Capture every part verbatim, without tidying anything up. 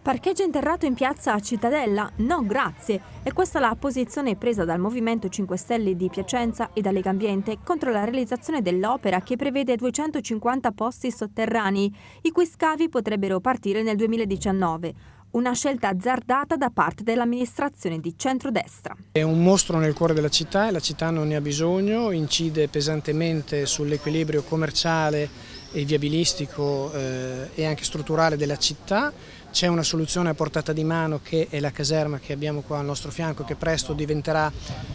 Parcheggio interrato in piazza Cittadella? No, grazie. E questa è la posizione presa dal Movimento cinque Stelle di Piacenza e da Legambiente contro la realizzazione dell'opera che prevede duecentocinquanta posti sotterranei, i cui scavi potrebbero partire nel duemiladiciannove. Una scelta azzardata da parte dell'amministrazione di centrodestra. È un mostro nel cuore della città e la città non ne ha bisogno, incide pesantemente sull'equilibrio commerciale e viabilistico eh, e anche strutturale della città. C'è una soluzione a portata di mano che è la caserma che abbiamo qua al nostro fianco, che presto diventerà,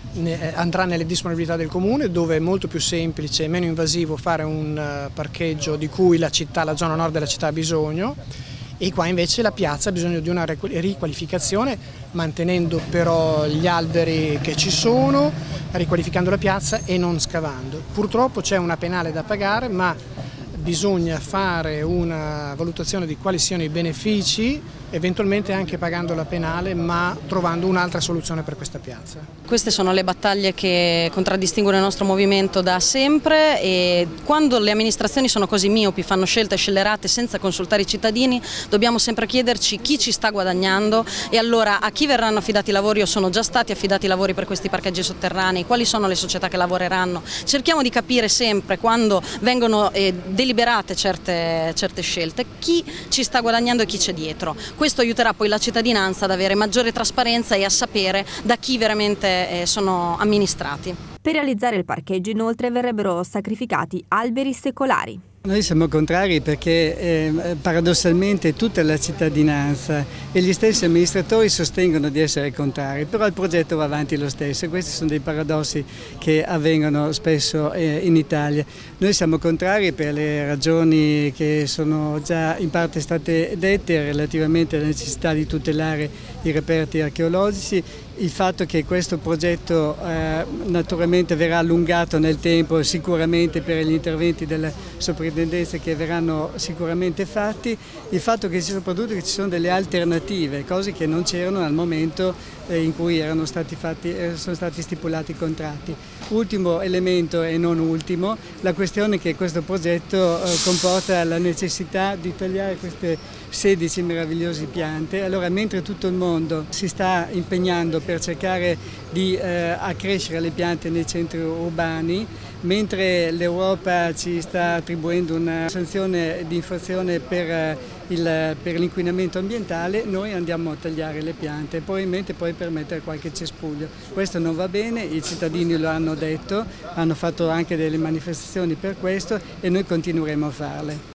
andrà nelle disponibilità del comune, dove è molto più semplice e meno invasivo fare un parcheggio di cui la città, la zona nord della città ha bisogno. E qua invece la piazza ha bisogno di una riqualificazione, mantenendo però gli alberi che ci sono, riqualificando la piazza e non scavando. Purtroppo c'è una penale da pagare, ma bisogna fare una valutazione di quali siano i benefici, eventualmente anche pagando la penale, ma trovando un'altra soluzione per questa piazza. Queste sono le battaglie che contraddistinguono il nostro movimento da sempre, e quando le amministrazioni sono così miopi, fanno scelte scellerate senza consultare i cittadini, dobbiamo sempre chiederci chi ci sta guadagnando e allora a chi verranno affidati i lavori o sono già stati affidati i lavori per questi parcheggi sotterranei, quali sono le società che lavoreranno. Cerchiamo di capire sempre, quando vengono eh, deliberate certe, certe scelte, chi ci sta guadagnando e chi c'è dietro. Questo aiuterà poi la cittadinanza ad avere maggiore trasparenza e a sapere da chi veramente eh, sono amministrati. Per realizzare il parcheggio inoltre verrebbero sacrificati alberi secolari. Noi siamo contrari perché eh, paradossalmente tutta la cittadinanza e gli stessi amministratori sostengono di essere contrari, però il progetto va avanti lo stesso. Questi sono dei paradossi che avvengono spesso eh, in Italia. Noi siamo contrari per le ragioni che sono già in parte state dette relativamente alla necessità di tutelare i reperti archeologici, il fatto che questo progetto eh, naturalmente verrà allungato nel tempo sicuramente per gli interventi della soprintendenza che verranno sicuramente fatti, il fatto che soprattutto che ci sono delle alternative, cose che non c'erano al momento eh, in cui erano stati, fatti, eh, sono stati stipulati i contratti. Ultimo elemento e non ultimo, la questione che questo progetto eh, comporta la necessità di tagliare queste sedici meravigliose piante. Allora, mentre tutto il mondo si sta impegnando per cercare di eh, accrescere le piante nei centri urbani, mentre l'Europa ci sta attribuendo una sanzione di infrazione per, il, per l'inquinamento ambientale, noi andiamo a tagliare le piante, probabilmente poi per mettere qualche cespuglio. Questo non va bene, i cittadini lo hanno detto, hanno fatto anche delle manifestazioni per questo e noi continueremo a farle.